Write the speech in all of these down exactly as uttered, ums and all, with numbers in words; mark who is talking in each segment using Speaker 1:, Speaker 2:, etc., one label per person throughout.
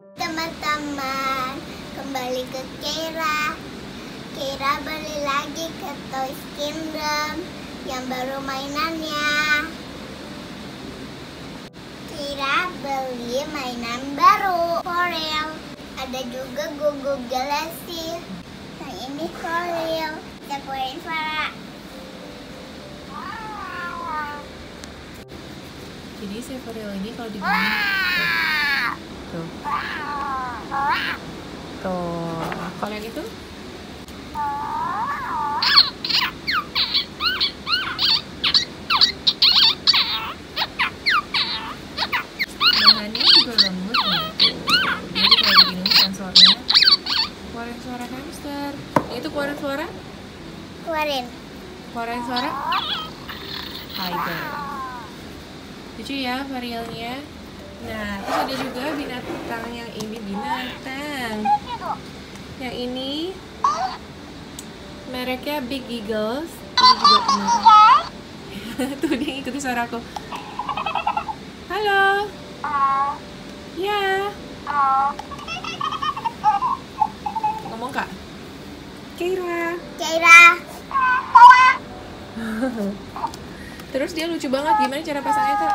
Speaker 1: Teman-teman, kembali ke Keira. Keira beli lagi ke Toys Kingdom yang baru mainannya. Keira beli mainan baru, Corel. Ada juga Google Galaxy. Nah ini Corel. Kita keluarin suara.
Speaker 2: Jadi si Corel ini kalau digini tuh. Tuh, kalau yang itu? Bahannya juga lembut nih. Jadi kalau begini sensornya keluarin suara hamster. Itu keluarin suara?
Speaker 1: Keluarin.
Speaker 2: Keluarin suara? Tiger. Lucu ya varialnya. Nah, terus ada juga binatang yang ini binatang. Yang ini mereknya Big Eagles. Ini juga binatang. Tuh dia ngikutin suaraku. Halo. Ya. Ngomong Kak. Keira.
Speaker 1: Keira.
Speaker 2: Terus dia lucu banget. Gimana cara pasangnya Kak?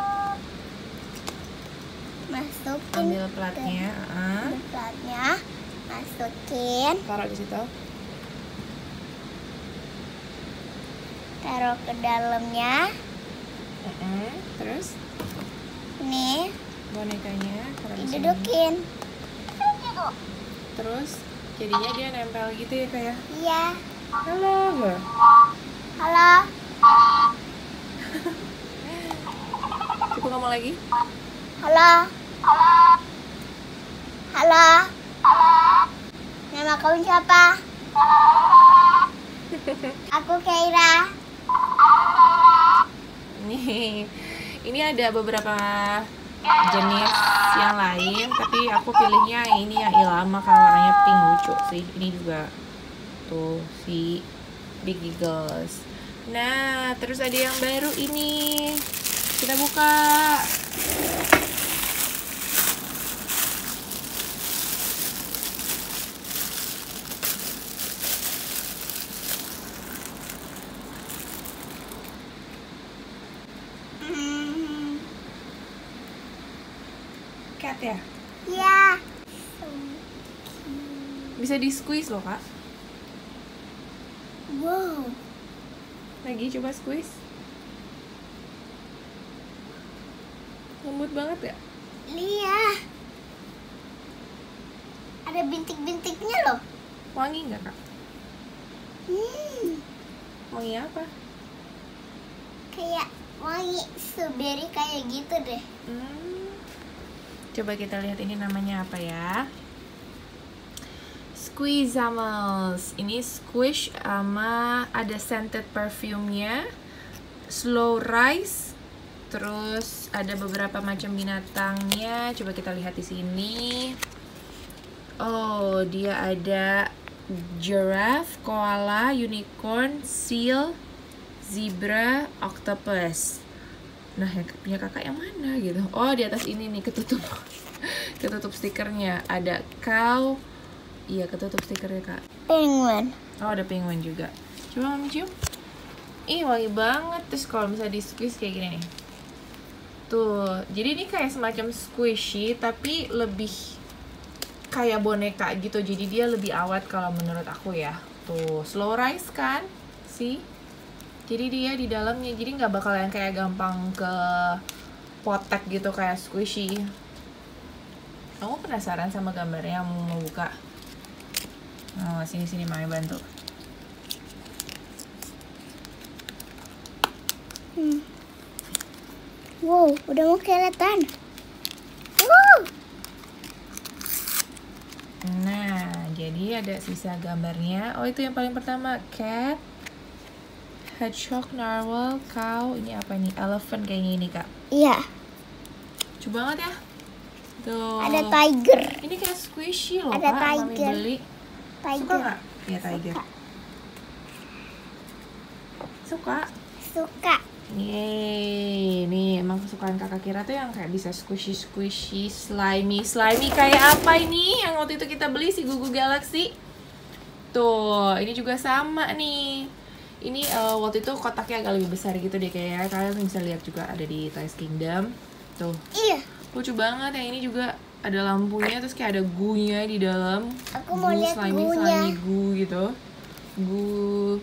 Speaker 1: Masukin.
Speaker 2: Ambil platnya. Uh.
Speaker 1: Ambil platnya. Masukin.
Speaker 2: Taruh di situ.
Speaker 1: Taruh ke dalamnya.
Speaker 2: Uh-uh. Terus?
Speaker 1: Nih.
Speaker 2: Bonekanya taruh di sini.
Speaker 1: Didudukin.
Speaker 2: Terus jadinya dia nempel gitu ya kayak.
Speaker 1: Iya.
Speaker 2: Halo.
Speaker 1: Halo.
Speaker 2: Coba ngomong lagi.
Speaker 1: Halo. Halo. Nama kamu siapa? Aku Keira.
Speaker 2: Nih, ini ada beberapa jenis yang lain, tapi aku pilihnya ini yang ilama karena warnanya pink lucu sih. Ini juga tuh si Big Eagles. Nah, terus ada yang baru ini. Kita buka.
Speaker 1: Hmm.
Speaker 2: Cat ya?
Speaker 1: Iya.
Speaker 2: Bisa di squeeze loh kak.
Speaker 1: Wow.
Speaker 2: Lagi coba squeeze. Lembut banget ya?
Speaker 1: Iya. Ada bintik-bintiknya loh.
Speaker 2: Wangi nggak kak?
Speaker 1: Hmm.
Speaker 2: Wangi apa?
Speaker 1: Kayak wangi strawberry kayak gitu deh.
Speaker 2: Hmm. Coba kita lihat ini namanya apa ya? Squeezamals. Ini squish sama ada scented perfume-nya. Slow rise. Terus ada beberapa macam binatangnya. Coba kita lihat di sini. Oh, dia ada giraffe, koala, unicorn, seal, zebra, octopus. Nah, yang punya kakak yang mana gitu? Oh, di atas ini nih ketutup, ketutup stikernya. Ada cow, iya ketutup stikernya kak.
Speaker 1: Penguin.
Speaker 2: Oh, ada penguin juga. Coba mami cium. Ih, wangi banget. Terus kalau misalnya di squeeze kayak gini nih. Tuh, jadi ini kayak semacam squishy tapi lebih kayak boneka gitu. Jadi dia lebih awet kalau menurut aku ya. Tuh, slow rise kan? See? Jadi dia di dalamnya, jadi nggak bakal yang kayak gampang ke potek gitu kayak squishy. Kamu penasaran sama gambarnya? Mau mau buka? Oh, sini sini mami bantu.
Speaker 1: Hmm. Wow, udah mau kelihatan. Wow.
Speaker 2: Nah, jadi ada sisa gambarnya. Oh, itu yang paling pertama, cat, hedgehog, narwhal, cow. Ini apa nih? Elephant kayaknya ini kak.
Speaker 1: Iya.
Speaker 2: Lucu banget ya. Tuh.
Speaker 1: Ada tiger.
Speaker 2: Ini kayak squishy loh
Speaker 1: Ada
Speaker 2: kak. Mami
Speaker 1: tiger.
Speaker 2: beli.
Speaker 1: Tiger.
Speaker 2: Suka nggak? Iya tiger.
Speaker 1: Suka.
Speaker 2: Suka.
Speaker 1: Suka.
Speaker 2: Yeay, nih emang kesukaan kakak Kira tuh yang kayak bisa squishy squishy, slimy slimy kayak apa ini yang waktu itu kita beli si Gugu Galaxy. Tuh, ini juga sama nih. Ini uh, waktu itu kotaknya agak lebih besar gitu deh kayaknya. Kalian bisa lihat juga ada di Toys Kingdom. Tuh.
Speaker 1: Iya.
Speaker 2: Lucu banget. Yang ini juga ada lampunya, terus kayak ada gunya di dalam.
Speaker 1: Aku mau
Speaker 2: gu,
Speaker 1: lihat
Speaker 2: slimy,
Speaker 1: gunya.
Speaker 2: slimy gu gitu. Gu.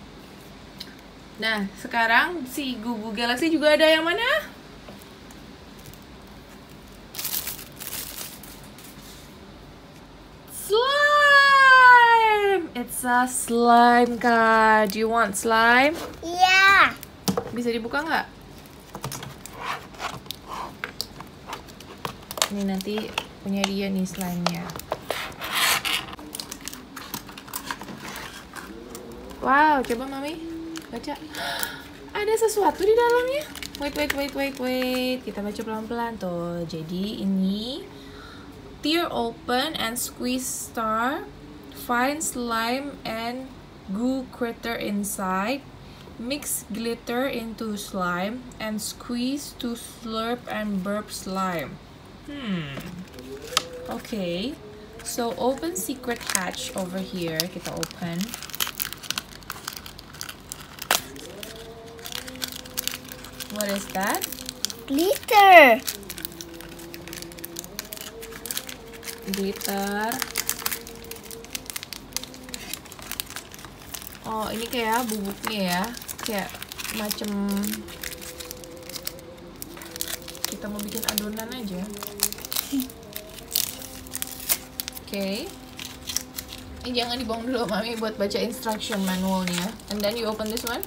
Speaker 2: Nah, sekarang si Gugu Galaxy juga ada yang mana? Slime! It's a slime card. Do you want slime?
Speaker 1: Iya.
Speaker 2: Bisa dibuka nggak? Ini nanti punya dia nih slime-nya. Wow, coba Mami baca. Ada sesuatu di dalamnya. Wait, wait, wait, wait, wait. Kita baca pelan-pelan tuh. Jadi ini tear open and squeeze star. Find slime and goo critter inside. Mix glitter into slime and squeeze to slurp and burp slime. Hmm. Okay. So open secret hatch over here. Kita open. What is that?
Speaker 1: Glitter.
Speaker 2: Glitter. Oh, ini kayak bubuknya ya. Kayak macem kita mau bikin adonan aja. Oke. Okay. Ini jangan dibuang dulu Mami buat baca instruction manualnya. And then you open this one.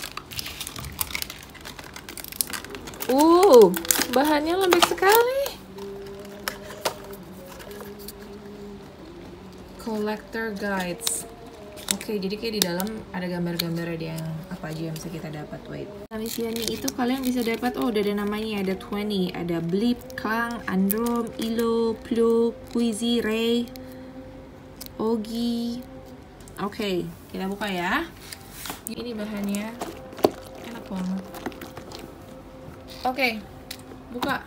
Speaker 2: Uh, bahannya lembek sekali. Collector guides. Oke, okay, jadi kayak di dalam ada gambar-gambar ada yang apa aja yang bisa kita dapat. Wait. Nah, di sini itu kalian bisa dapat, oh udah ada namanya, ada twenty, ada Blip, Kang, Androm, Ilo, Plo, Quizzy, Ray, Ogi. Oke, okay, kita buka ya. Ini bahannya enak banget. Oke, okay, buka.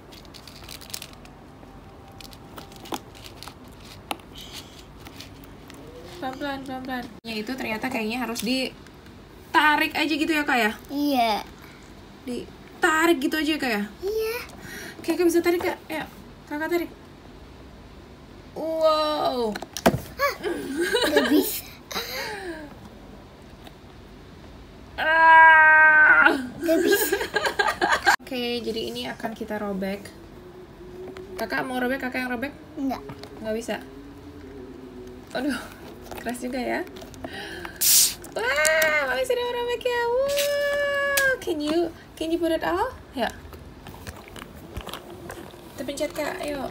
Speaker 2: Pelan-pelan, pelan-pelan. Ya itu ternyata kayaknya harus ditarik aja gitu ya Kak ya?
Speaker 1: Iya.
Speaker 2: Ditarik gitu aja Kak ya?
Speaker 1: Iya.
Speaker 2: Kakak bisa tarik Kak? Ya, Kakak tarik. Wow.
Speaker 1: Gak bisa.
Speaker 2: Ah.
Speaker 1: Gak bisa.
Speaker 2: Oke, okay, jadi ini akan kita robek. Kakak mau robek, kakak yang robek?
Speaker 1: Enggak.
Speaker 2: Nggak bisa. Aduh, keras juga ya. Wah, Mami sudah merobek ya. Wow, can you can you put it all? Ya. Kita pencet Kak, ayo.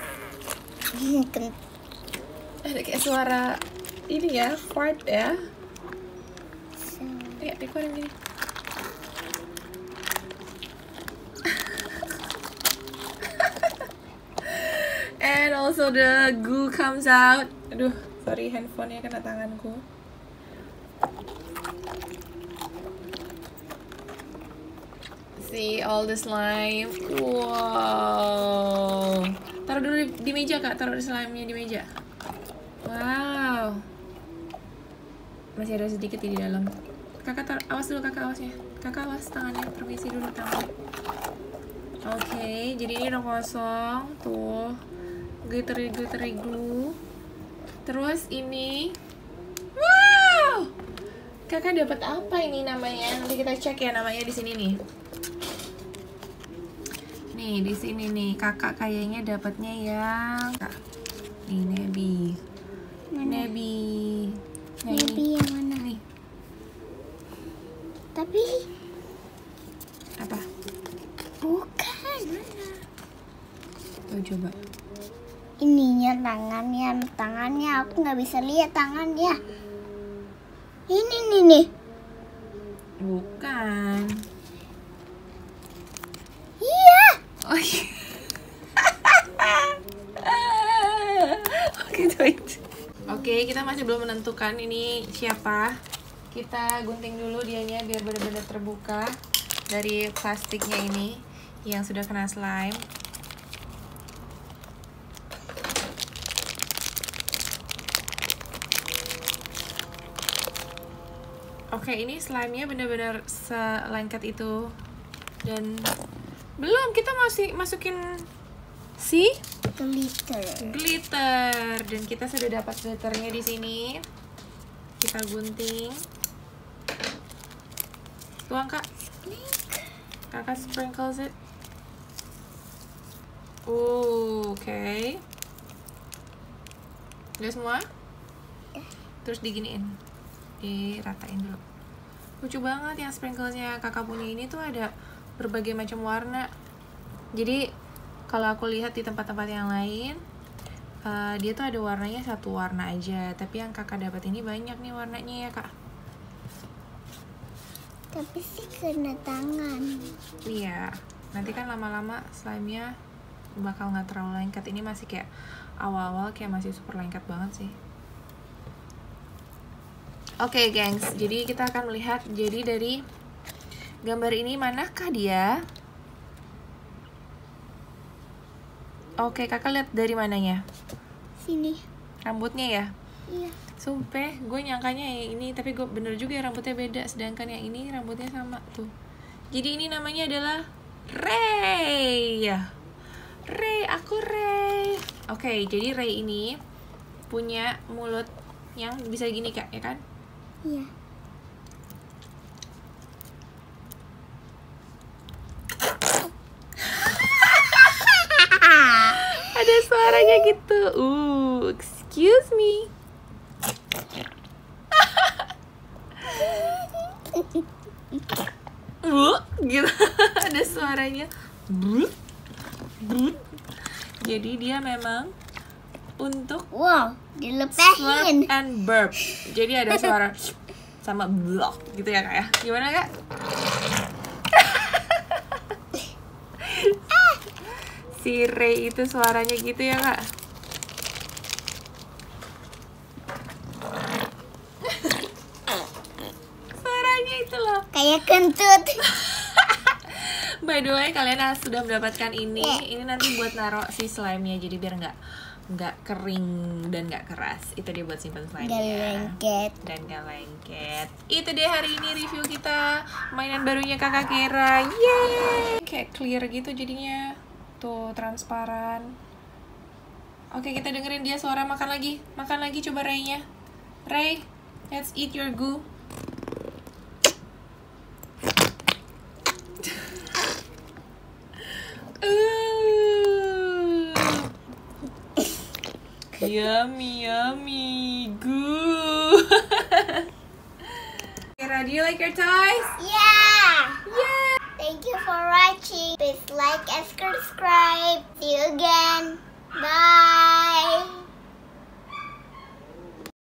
Speaker 2: Ada kayak suara ini ya, fart ya. Ya, dikeluarin gini. And also the goo comes out. Aduh, sorry handphonenya kena tanganku. See all the slime. Wow. Taruh dulu di, di meja Kak, taruh slime-nya di meja. Wow. Masih ada sedikit di dalam. Kakak taruh, awas dulu Kakak awasnya. Kakak awas tangannya, permisi dulu tangannya. Oke, okay, jadi ini udah kosong. Tuh. Glittery glittery glue. Terus ini, wow, Kakak dapat apa ini namanya? Nanti kita cek ya namanya di sini nih. Nih di sini nih Kakak kayaknya dapatnya yang nih Nebi. Nebi. Nah,
Speaker 1: Nebi
Speaker 2: ini.
Speaker 1: yang mana
Speaker 2: nih?
Speaker 1: Tapi
Speaker 2: apa?
Speaker 1: Bukan.
Speaker 2: Oh, coba.
Speaker 1: Ininya tangannya, tangannya aku nggak bisa lihat tangannya. Ini nih nih.
Speaker 2: Bukan.
Speaker 1: Iya.
Speaker 2: Oh iya. Oke, wait. Oke, kita masih belum menentukan ini siapa. Kita gunting dulu dianya biar benar-benar terbuka. dari plastiknya ini yang sudah kena slime. Oke, ini slime-nya benar-benar selengket itu. Dan belum, kita masih masukin si
Speaker 1: glitter.
Speaker 2: Glitter. Dan kita sudah dapat glitternya di sini. Kita gunting. Tuang, Kak. Kakak sprinkles it. Uh, oke. Okay. Udah semua? Terus diginiin. Diratain dulu. Lucu banget yang sprinklesnya kakak punya ini tuh ada berbagai macam warna. Jadi kalau aku lihat di tempat-tempat yang lain, uh, dia tuh ada warnanya satu warna aja. Tapi yang kakak dapat ini banyak nih warnanya ya, Kak.
Speaker 1: Tapi sih kena tangan.
Speaker 2: Iya. Nanti kan lama-lama slime-nya bakal nggak terlalu lengket. Ini masih kayak awal-awal kayak masih super lengket banget sih. Oke, okay, gengs, jadi kita akan melihat jadi dari gambar ini manakah dia? Oke, okay, kakak lihat dari mananya?
Speaker 1: Sini.
Speaker 2: Rambutnya ya?
Speaker 1: Iya.
Speaker 2: Sumpah, gue nyangkanya yang ini, tapi gue bener juga ya rambutnya beda, sedangkan yang ini rambutnya sama tuh. Jadi ini namanya adalah Ray. Ray, aku Ray. Oke, okay, jadi Ray ini punya mulut yang bisa gini, Kak, ya kan?
Speaker 1: Iya.
Speaker 2: Ada suaranya gitu. Uh, excuse me. Uh, gitu. Ada suaranya. Brut. Brut. Jadi dia memang untuk
Speaker 1: wow, dilepehin.
Speaker 2: slurp and burp. Jadi ada suara sama blok gitu ya, Kak ya. Gimana, Kak? Si Ray itu suaranya gitu ya, Kak. Suaranya itu loh.
Speaker 1: Kayak kentut.
Speaker 2: By the way, kalian sudah mendapatkan ini. Ini nanti buat naruh si slime-nya, jadi biar nggak nggak kering dan nggak keras. Itu dia buat simpan slime-nya.
Speaker 1: Gak lengket.
Speaker 2: Dan gak lengket. Itu deh hari ini review kita mainan barunya kakak Kera. Yeay! Kayak clear gitu jadinya. Tuh, transparan. Oke, kita dengerin dia suara makan lagi. Makan lagi, coba Ray-nya. Ray, let's eat your goo. Yummy, yummy, goo. Kera, do you like your toys?
Speaker 1: Yeah.
Speaker 2: Yeah.
Speaker 1: Thank you for watching. Please like and subscribe. See you again. Bye.